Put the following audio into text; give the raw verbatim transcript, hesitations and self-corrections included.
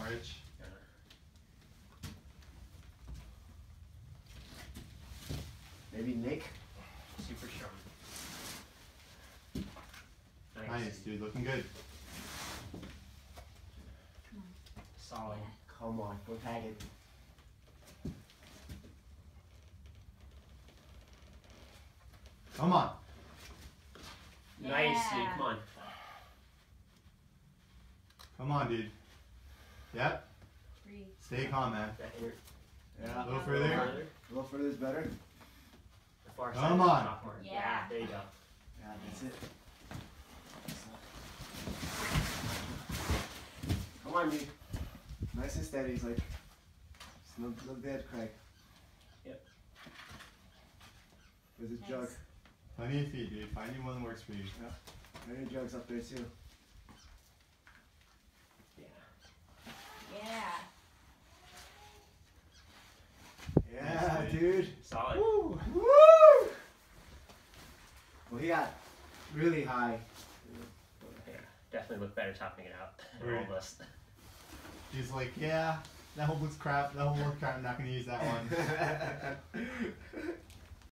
arch. Yeah. Maybe Nick. Super strong. Nice, Nice, dude. Looking good. Solid. Come on, go tag it. Come on. Nice, Yeah. dude. Come on. Come on, dude. Yep. Three. Stay calm, man. That inner, Yeah. A little A further. little further is better. the far Come side of the on. top corner. Yeah. There you go. Yeah, that's it. Come on, dude. Nice and steady. It's like, it's no, no dead, Craig. Yep. There's a Nice. jug. Plenty of feet, dude. Find you one that works for you. Yeah. There are jugs up there too. Yeah. Yeah. Yeah, Nice, dude. Solid. Woo! Woo! Well, he got really high. Yeah. Definitely look better topping it out. Right. All this. He's like, yeah, that whole looks crap. That whole looks crap. I'm not gonna use that one.